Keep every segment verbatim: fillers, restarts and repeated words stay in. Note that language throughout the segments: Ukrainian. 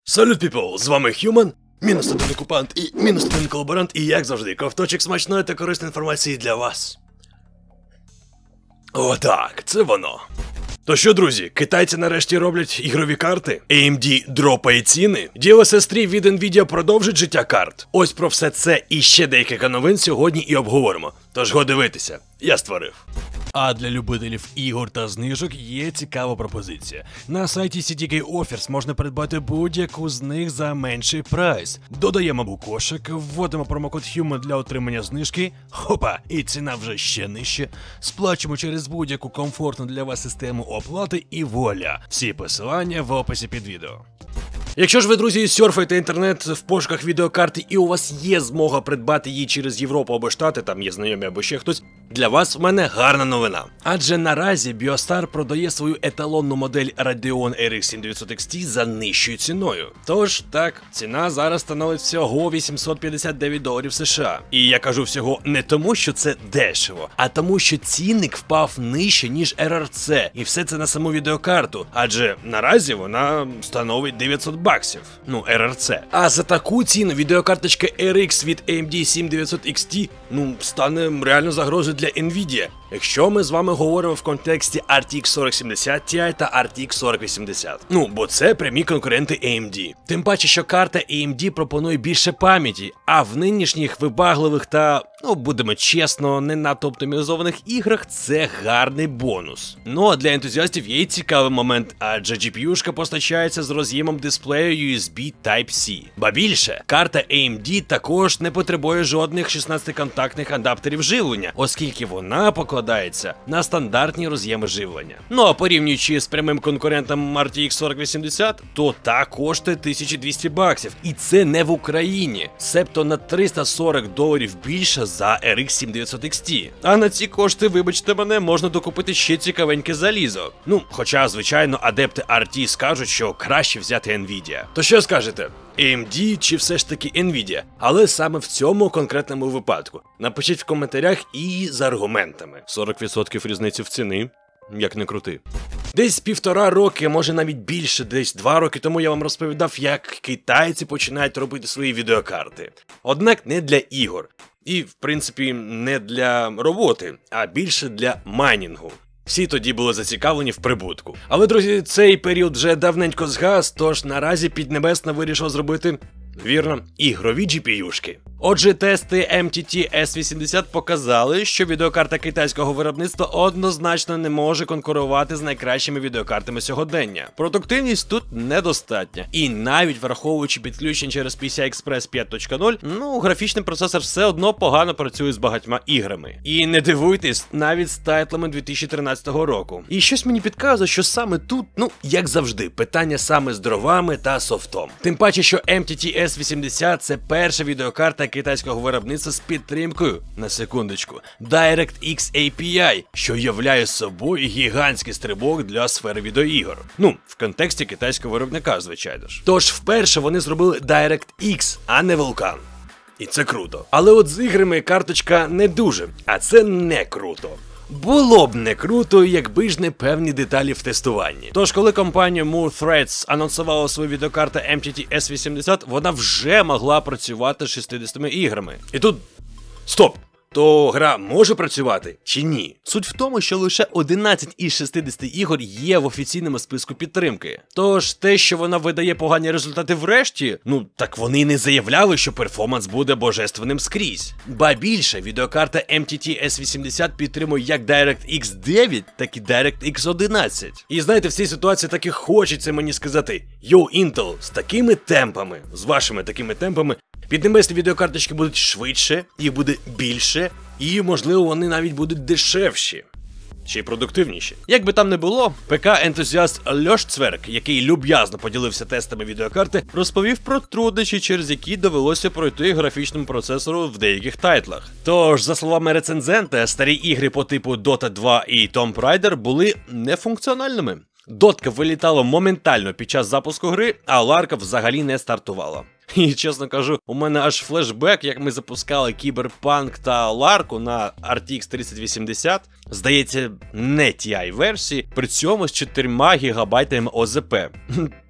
Салют, піпл! З вами Human, мінус один окупант і мінус один колаборант, і як завжди, ковточок смачної та корисної інформації для вас. О, так, це воно. То що, друзі, китайці нарешті роблять ігрові карти? ей ем ді дропає ціни? ді ел ес ес три від Nvidia продовжить життя карт? Ось про все це і ще декілька новин сьогодні і обговоримо. Тож го дивитися, я створив. А для любителів ігор та знижок є цікава пропозиція. На сайті сі ті кей Offers можна придбати будь-яку з них за менший прайс. Додаємо в кошик, вводимо промокод Human для отримання знижки, хопа, і ціна вже ще нижче. Сплачуємо через будь-яку комфортну для вас систему оплати і вуаля. Всі посилання в описі під відео. Якщо ж ви, друзі, серфаєте інтернет в пошуках відеокарти і у вас є змога придбати її через Європу або Штати, там є знайомі або ще хтось, для вас в мене гарна новина. Адже наразі Biostar продає свою еталонну модель Radeon ар ікс сім дев'ятсот ікс ті за нижчою ціною. Тож, так, ціна зараз становить всього вісімсот п'ятдесят дев'ять доларів США. І я кажу всього не тому, що це дешево, а тому, що цінник впав нижче, ніж ар ар сі. І все це на саму відеокарту, адже наразі вона становить дев'ятсот баксів. Ну, ар ар сі. А за таку ціну відеокарточка ар ікс від ей ем ді сім дев'ятсот ікс ті, ну, стане реально загрозою для Nvidia, якщо ми з вами говоримо в контексті ар ті ікс сорок сімдесят Ti та ар ті ікс сорок вісімдесят. Ну, бо це прямі конкуренти ей ем ді. Тим паче, що карта ей ем ді пропонує більше пам'яті, а в нинішніх вибагливих та, ну, будемо чесно, не надто оптимізованих іграх це гарний бонус. Ну, а для ентузіастів є й цікавий момент, адже джі пі ю-шка постачається з роз'ємом дисплею ю ес бі Type-C. Ба більше, карта ей ем ді також не потребує жодних шістнадцятиконтактних адаптерів живлення, оскільки вона покладається на стандартні роз'єми живлення. Ну а порівнюючи з прямим конкурентом ар ті ікс сорок вісімдесят, то та коштує тисячу двісті баксів. І це не в Україні, себто на триста сорок доларів більше за ар ікс сім дев'ятсот ікс ті. А на ці кошти, вибачте мене, можна докупити ще цікавеньке залізо. Ну, хоча, звичайно, адепти ар ті скажуть, що краще взяти Nvidia. То що скажете? ей ем ді чи все ж таки Nvidia? Але саме в цьому конкретному випадку. Напишіть в коментарях і з аргументами. сорок відсотків різниці в ціні, як не крути. Десь півтора роки, може навіть більше, десь два роки тому я вам розповідав, як китайці починають робити свої відеокарти. Однак не для ігор. І, в принципі, не для роботи, а більше для майнінгу. Всі тоді були зацікавлені в прибутку. Але, друзі, цей період вже давненько згас, тож наразі Піднебесна вирішила зробити, вірно, ігрові джі пі ю-шки. Отже, тести ем ті ті ес вісімдесят показали, що відеокарта китайського виробництва однозначно не може конкурувати з найкращими відеокартами сьогодення. Продуктивність тут недостатня. І навіть враховуючи підключення через пі сі ай Express п'ять точка нуль, ну, графічний процесор все одно погано працює з багатьма іграми. І не дивуйтесь, навіть з тайтлами дві тисячі тринадцятого року. І щось мені підказує, що саме тут, ну, як завжди, питання саме з дровами та софтом. Тим паче, що ем ті ті ес вісімдесят – це перша відеокарта китайського виробництва з підтримкою, на секундочку, DirectX ей пі ай, що являє собою гігантський стрибок для сфери відеоігор. Ну, в контексті китайського виробника, звичайно ж. Тож вперше вони зробили DirectX, а не Vulkan. І це круто. Але от з іграми карточка не дуже, а це не круто. Було б не круто, якби ж не певні деталі в тестуванні. Тож, коли компанія Moore Threads анонсувала свою відеокарту ем ті ті ес вісімдесят, вона вже могла працювати з шістдесятьма іграми. І тут... Стоп! То гра може працювати чи ні? Суть в тому, що лише одинадцять із шістдесяти ігор є в офіційному списку підтримки. Тож те, що вона видає погані результати врешті, ну так вони не заявляли, що перформанс буде божественним скрізь. Ба більше, відеокарта ем ті ті ес вісімдесят підтримує як DirectX дев'ять, так і DirectX одинадцять. І знаєте, в цій ситуації таки хочеться мені сказати: йоу, Intel, з такими темпами, з вашими такими темпами, піднебесні відеокарточки будуть швидше, їх буде більше, і, можливо, вони навіть будуть дешевші. Чи продуктивніші. Як би там не було, ПК-ентузіаст Льош Цверк, який люб'язно поділився тестами відеокарти, розповів про труднощі, через які довелося пройти графічному процесору в деяких тайтлах. Тож, за словами рецензента, старі ігри по типу Dota два і Tomb Raider були нефункціональними. Дотка вилітала моментально під час запуску гри, а Ларка взагалі не стартувала. І, чесно кажу, у мене аж флешбек, як ми запускали Кіберпанк та Ларку на ар ті ікс тридцять вісімдесят, здається, не ті ай версії, при цьому з чотирма гігабайтами о зе пе.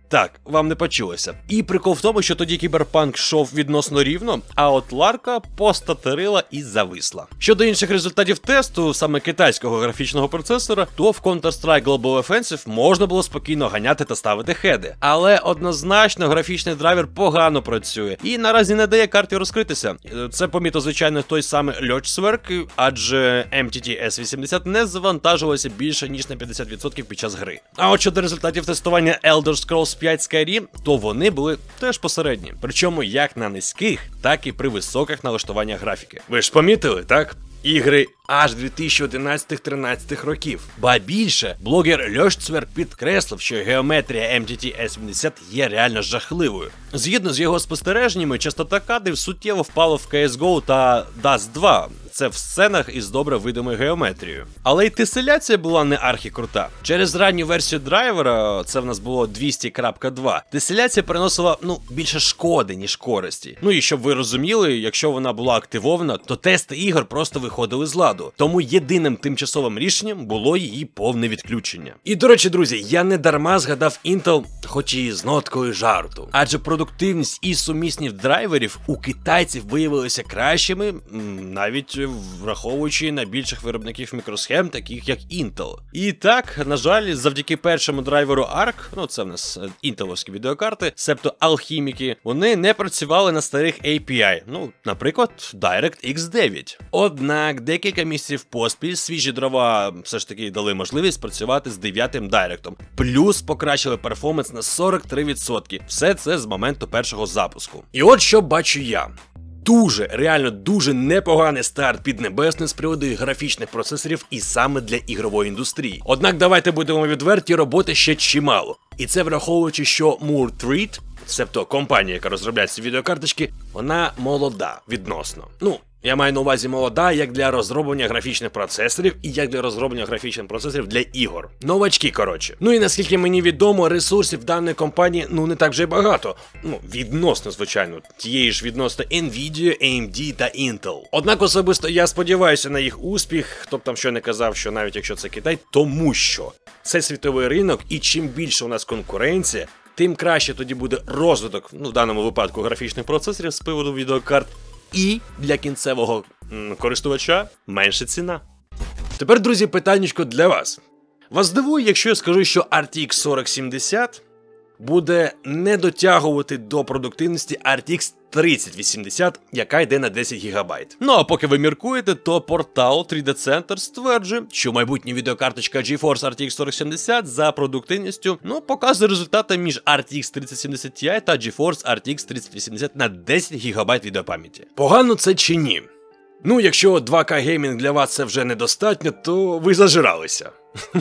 Так, вам не почулося. І прикол в тому, що тоді Кіберпанк йшов відносно рівно, а от Ларка постатерила і зависла. Щодо інших результатів тесту, саме китайського графічного процесора, то в Counter-Strike Global Offensive можна було спокійно ганяти та ставити хеди. Але однозначно графічний драйвер погано працює і наразі не дає карті розкритися. Це помітив, звичайно, той самий Льочсверк, адже ем ті ті ес вісімдесят не завантажувалося більше ніж на п'ятдесят відсотків під час гри. А от щодо результатів тестування Elder Scrolls п'ять Skyrim, то вони були теж посередні. Причому як на низьких, так і при високих налаштуваннях графіки. Ви ж помітили, так? Ігри аж дві тисячі одинадцятих-тринадцятих років. Ба більше, блогер Льочсверк підкреслив, що геометрія ем ті ті ес сімдесят є реально жахливою. Згідно з його спостереженнями, частота кадрів суттєво впала в кей ес гоу та Даст два. Це в сценах із добре видимою геометрією. Але й теселяція була не архікрута. Через ранню версію драйвера, це в нас було двісті крапка два, теселяція приносила, ну, більше шкоди, ніж користі. Ну і щоб ви розуміли, якщо вона була активована, то тести ігор просто виходили з ладу. Тому єдиним тимчасовим рішенням було її повне відключення. І, до речі, друзі, я не дарма згадав Intel, хоч і з ноткою жарту. Адже продуктивність і сумісність драйверів у китайців виявилися кращими, навіть враховуючи найбільших виробників мікросхем, таких як Intel. І так, на жаль, завдяки першому драйверу арк, ну це в нас інтеловські відеокарти, себто алхіміки, вони не працювали на старих ей пі ай, ну, наприклад, DirectX дев'ять. Однак, декілька місяців поспіль свіжі дрова все ж таки дали можливість працювати з дев'ятим Дайректом, плюс покращили перформанс на сорок три відсотки. Все це з моменту першого запуску. І от що бачу я. Дуже, реально дуже непоганий старт піднебесний з приводу графічних процесорів і саме для ігрової індустрії. Однак давайте будемо відверті, роботи ще чимало. І це враховуючи, що Moore Thread, себто компанія, яка розробляє ці відеокарточки, вона молода відносно. Ну, я маю на увазі молода як для розроблення графічних процесорів і як для розроблення графічних процесорів для ігор. Новачки, коротше. Ну і наскільки мені відомо, ресурсів даної компанії, ну, не так вже й багато. Ну, відносно, звичайно, тієї ж відносно Nvidia, ей ем ді та Intel. Однак особисто я сподіваюся на їх успіх, хто б там що не казав, що навіть якщо це Китай, тому що це світовий ринок, і чим більше у нас конкуренція, тим краще тоді буде розвиток, ну, в даному випадку, графічних процесорів з приводу відеокарт. І для кінцевого м, користувача менша ціна. Тепер, друзі, питаннячко для вас. Вас здивує, якщо я скажу, що ар ті ікс сорок сімдесят буде не дотягувати до продуктивності ар ті ікс тридцять вісімдесят, яка йде на десять гігабайт. Ну а поки ви міркуєте, то портал три де Center стверджує, що майбутня відеокарточка GeForce ар ті ікс сорок сімдесят за продуктивністю, ну, показує результати між ар ті ікс тридцять сімдесят Ti та GeForce ар ті ікс тридцять вісімдесят на десять гігабайт відеопам'яті. Погано це чи ні? Ну, якщо два ка геймінг для вас це вже недостатньо, то ви зажиралися.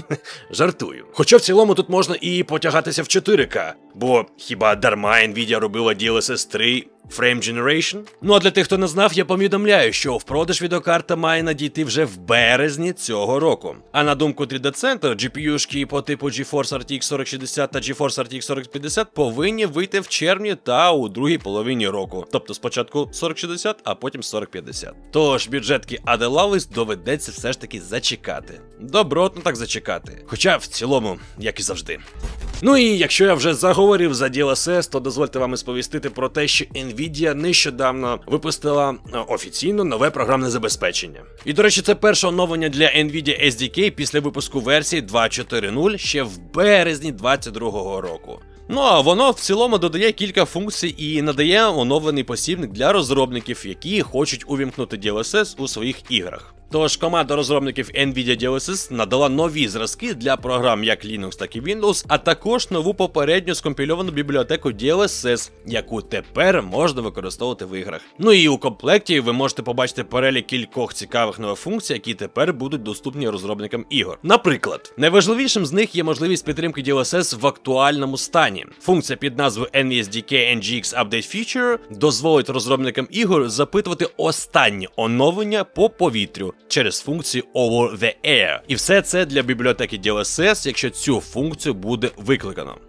Жартую. Хоча в цілому тут можна і потягатися в чотири ка, бо хіба дарма Nvidia робила ді ел ес ес три Frame Generation? Ну а для тих, хто не знав, я повідомляю, що в продаж відеокарта має надійти вже в березні цього року. А на думку три де Center, джі пі ю-шки по типу GeForce ар ті ікс сорок шістдесят та GeForce ар ті ікс сорок п'ятдесят повинні вийти в червні та у другій половині року. Тобто спочатку сорок шістдесят, а потім сорок п'ятдесят. Тож бюджетки Adelawis доведеться все ж таки зачекати. Добротно так зачекати. Хоча в цілому, як і завжди. Ну і якщо я вже заговорив за ді ел ес ес, то дозвольте вам сповістити про те, що Nvidia нещодавно випустила офіційно нове програмне забезпечення. І, до речі, це перше оновлення для Nvidia ес ді кей після випуску версії два точка чотири нуль ще в березні двадцять другого року. Ну а воно в цілому додає кілька функцій і надає оновлений посібник для розробників, які хочуть увімкнути ді ел ес ес у своїх іграх. Тож команда розробників Nvidia ді ел ес ес надала нові зразки для програм як Linux, так і Windows, а також нову попередньо скомпільовану бібліотеку ді ел ес ес, яку тепер можна використовувати в іграх. Ну і у комплекті ви можете побачити перелік кількох цікавих нових функцій, які тепер будуть доступні розробникам ігор. Наприклад, найважливішим з них є можливість підтримки ді ел ес ес в актуальному стані. Функція під назвою ен ві ес ді кей ен джі ікс Update Feature дозволить розробникам ігор запитувати останні оновлення по повітрю через функцію Over the Air. І все це для бібліотеки ді ел ес ес, якщо цю функцію буде викликано.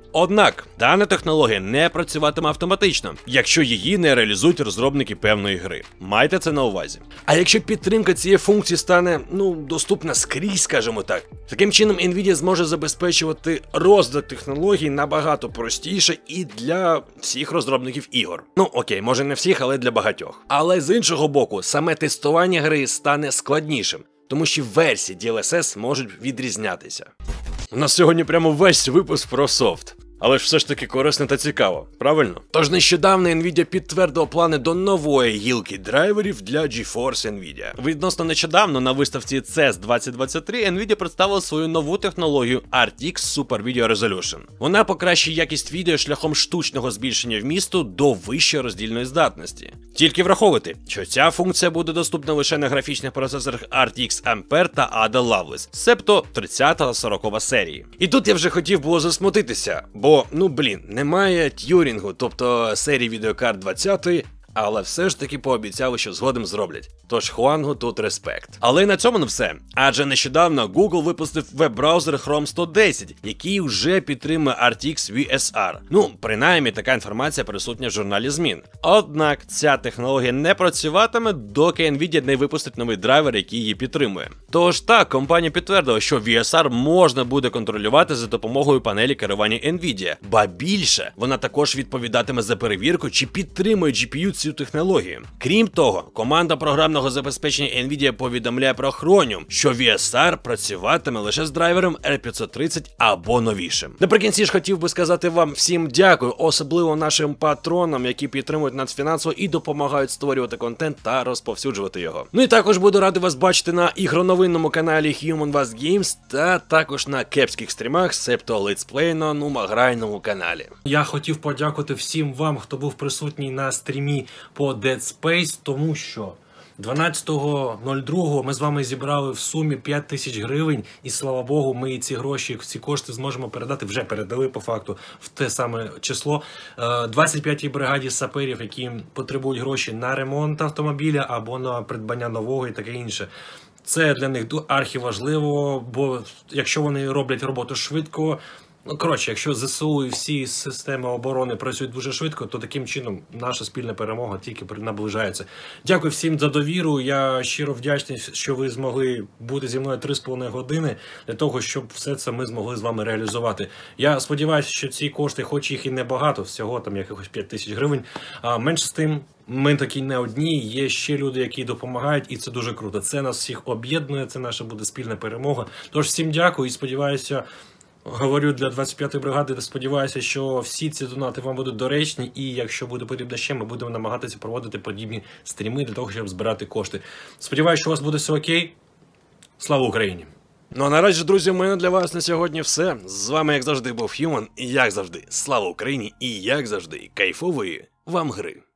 Однак, дана технологія не працюватиме автоматично, якщо її не реалізують розробники певної гри. Майте це на увазі. А якщо підтримка цієї функції стане, ну, доступна скрізь, скажімо так, таким чином Nvidia зможе забезпечувати розвиток технологій набагато простіше і для всіх розробників ігор. Ну, окей, може не всіх, але для багатьох. Але з іншого боку, саме тестування гри стане складнішим, тому що версії ді ел ес ес можуть відрізнятися. У нас сьогодні прямо весь випуск про софт. Але ж все ж таки корисно та цікаво, правильно? Тож нещодавно Nvidia підтвердила плани до нової гілки драйверів для GeForce Nvidia. Відносно нещодавно на виставці сі ес двадцять двадцять три Nvidia представила свою нову технологію ар ті ікс Super Video Resolution. Вона покращує якість відео шляхом штучного збільшення вмісту до вищої роздільної здатності. Тільки враховуйте, що ця функція буде доступна лише на графічних процесорах ар ті ікс Ampere та Ada Lovelace, себто тридцята та сорокова серії. І тут я вже хотів було засмутитися, бо, ну блін, немає т'юрінгу, тобто серії відеокарт двадцятої, але все ж таки пообіцяли, що згодом зроблять. Тож Хуангу тут респект. Але й на цьому не все. Адже нещодавно Google випустив веб-браузер Chrome сто десять, який вже підтримує ар ті ікс ві ес ар. Ну, принаймні така інформація присутня в журналі змін. Однак ця технологія не працюватиме, доки Nvidia не випустить новий драйвер, який її підтримує. Тож так, компанія підтвердила, що ві ес ар можна буде контролювати за допомогою панелі керування Nvidia. Ба більше, вона також відповідатиме за перевірку, чи підтримує джі пі ю цю технологію. Крім того, команда програмного забезпечення Nvidia повідомляє про Chromium, що ві ес ар працюватиме лише з драйвером ар п'ятсот тридцять або новішим. Наприкінці ж хотів би сказати вам всім дякую, особливо нашим патронам, які підтримують нас фінансово і допомагають створювати контент та розповсюджувати його. Ну і також буду радий вас бачити на ігроновинному каналі Human Was Games та також на кепських стрімах, себто летсплей на нумаграйному каналі. Я хотів подякувати всім вам, хто був присутній на стрімі по Dead Space, тому що дванадцятого другого ми з вами зібрали в сумі п'ять тисяч гривень, і слава Богу, ми ці гроші, ці кошти зможемо передати, вже передали по факту в те саме число двадцять п'ятій бригаді саперів, які потребують гроші на ремонт автомобіля або на придбання нового і таке інше. Це для них архіважливо, бо якщо вони роблять роботу швидко, ну, коротше, якщо зе се у і всі системи оборони працюють дуже швидко, то таким чином наша спільна перемога тільки наближається. Дякую всім за довіру. Я щиро вдячний, що ви змогли бути зі мною три з половиною години для того, щоб все це ми змогли з вами реалізувати. Я сподіваюся, що ці кошти, хоч їх і небагато, всього там якихось п'ять тисяч гривень, а менше з тим, ми такі не одні, є ще люди, які допомагають, і це дуже круто. Це нас всіх об'єднує, це наша буде спільна перемога. Тож всім дякую і сподіваюся, говорю для двадцять п'ятої бригади, сподіваюся, що всі ці донати вам будуть доречні, і якщо буде потрібно ще, ми будемо намагатися проводити подібні стріми для того, щоб збирати кошти. Сподіваюся, що у вас буде все окей. Слава Україні! Ну а наразі, друзі, у мене для вас на сьогодні все. З вами, як завжди, був Human, і як завжди, слава Україні, і як завжди, кайфової вам гри!